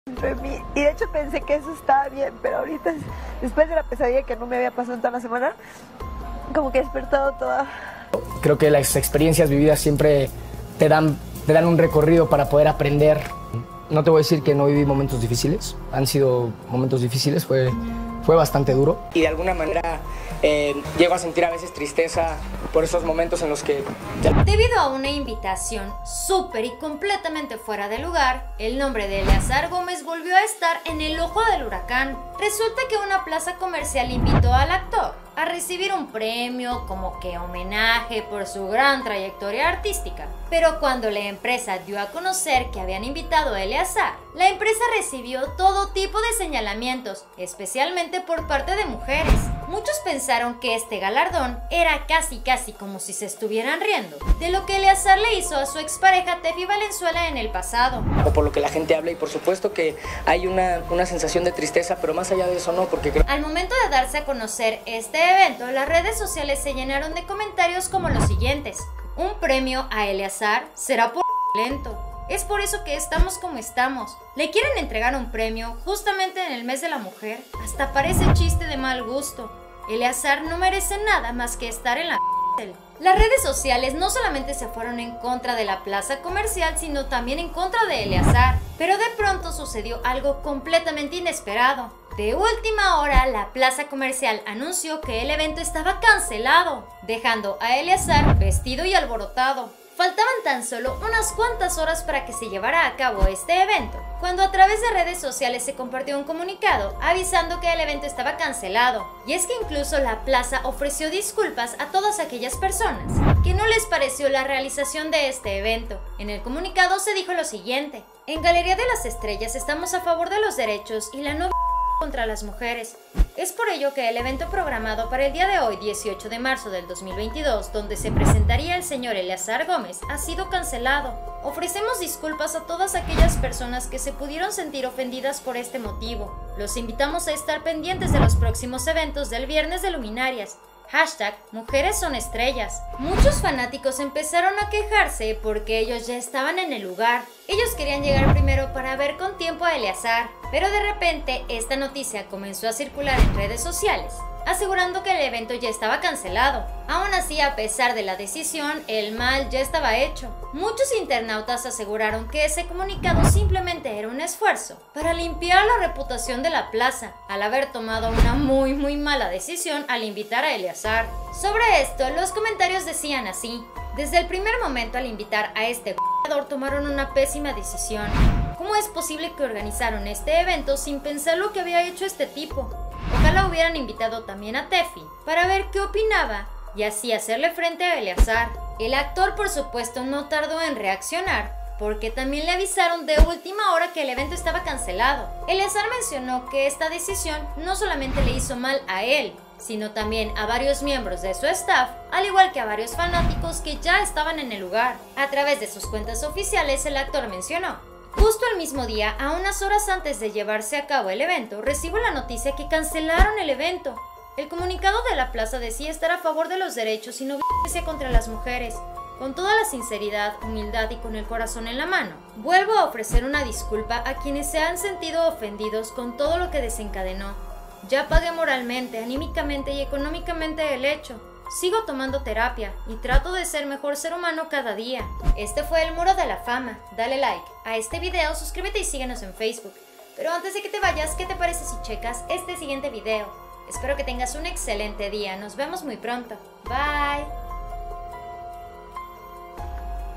dentro de mí. Y de hecho pensé que eso estaba bien, pero ahorita, después de la pesadilla que no me había pasado en toda la semana, como que he despertado toda. Creo que las experiencias vividas siempre te dan un recorrido para poder aprender. No te voy a decir que no viví momentos difíciles, han sido momentos difíciles, fue bastante duro. Y de alguna manera llego a sentir a veces tristeza por esos momentos en los que... Debido a una invitación súper y completamente fuera de lugar, el nombre de Eleazar Gómez volvió a estar en el ojo del huracán. Resulta que una plaza comercial invitó al actor a recibir un premio como que homenaje por su gran trayectoria artística. Pero cuando la empresa dio a conocer que habían invitado a Eleazar, la empresa recibió todo tipo de señalamientos, especialmente por parte de mujeres. Muchos pensaron que este galardón era casi como si se estuvieran riendo de lo que Eleazar le hizo a su expareja Tefi Valenzuela en el pasado. O por lo que la gente habla, y por supuesto que hay una sensación de tristeza, pero más allá de eso no, porque creo... Al momento de darse a conocer este evento, las redes sociales se llenaron de comentarios como los siguientes: un premio a Eleazar será por lento. Es por eso que estamos como estamos. Le quieren entregar un premio justamente en el mes de la mujer. Hasta parece chiste de mal gusto. Eleazar no merece nada más que estar en la cárcel. Las redes sociales no solamente se fueron en contra de la plaza comercial, sino también en contra de Eleazar. Pero de pronto sucedió algo completamente inesperado. De última hora, la plaza comercial anunció que el evento estaba cancelado, dejando a Eleazar vestido y alborotado. Faltaban tan solo unas cuantas horas para que se llevara a cabo este evento, cuando a través de redes sociales se compartió un comunicado avisando que el evento estaba cancelado. Y es que incluso la plaza ofreció disculpas a todas aquellas personas que no les pareció la realización de este evento. En el comunicado se dijo lo siguiente: en Galería de las Estrellas estamos a favor de los derechos y la no contra las mujeres. Es por ello que el evento programado para el día de hoy, 18 de marzo del 2022, donde se presentaría el señor Eleazar Gómez, ha sido cancelado. Ofrecemos disculpas a todas aquellas personas que se pudieron sentir ofendidas por este motivo. Los invitamos a estar pendientes de los próximos eventos del Viernes de Luminarias. Hashtag Mujeres son estrellas. Muchos fanáticos empezaron a quejarse porque ellos ya estaban en el lugar. Ellos querían llegar primero para ver con tiempo a Eleazar, pero de repente esta noticia comenzó a circular en redes sociales, asegurando que el evento ya estaba cancelado. Aún así, a pesar de la decisión, el mal ya estaba hecho. Muchos internautas aseguraron que ese comunicado simplemente era un esfuerzo para limpiar la reputación de la plaza, al haber tomado una muy mala decisión al invitar a Eleazar. Sobre esto, los comentarios decían así: desde el primer momento al invitar a este jugador tomaron una pésima decisión. ¿Cómo es posible que organizaron este evento sin pensar lo que había hecho este tipo? Ojalá hubieran invitado también a Tefi para ver qué opinaba y así hacerle frente a Eleazar. El actor, por supuesto, no tardó en reaccionar, porque también le avisaron de última hora que el evento estaba cancelado. Eleazar mencionó que esta decisión no solamente le hizo mal a él, sino también a varios miembros de su staff, al igual que a varios fanáticos que ya estaban en el lugar. A través de sus cuentas oficiales, el actor mencionó: justo el mismo día, a unas horas antes de llevarse a cabo el evento, recibo la noticia que cancelaron el evento. El comunicado de la plaza decía estar a favor de los derechos y no violencia contra las mujeres. Con toda la sinceridad, humildad y con el corazón en la mano, vuelvo a ofrecer una disculpa a quienes se han sentido ofendidos con todo lo que desencadenó. Ya pagué moralmente, anímicamente y económicamente el hecho. Sigo tomando terapia y trato de ser mejor ser humano cada día. Este fue el Muro de la Fama. Dale like a este video, suscríbete y síguenos en Facebook. Pero antes de que te vayas, ¿qué te parece si checas este siguiente video? Espero que tengas un excelente día. Nos vemos muy pronto. Bye.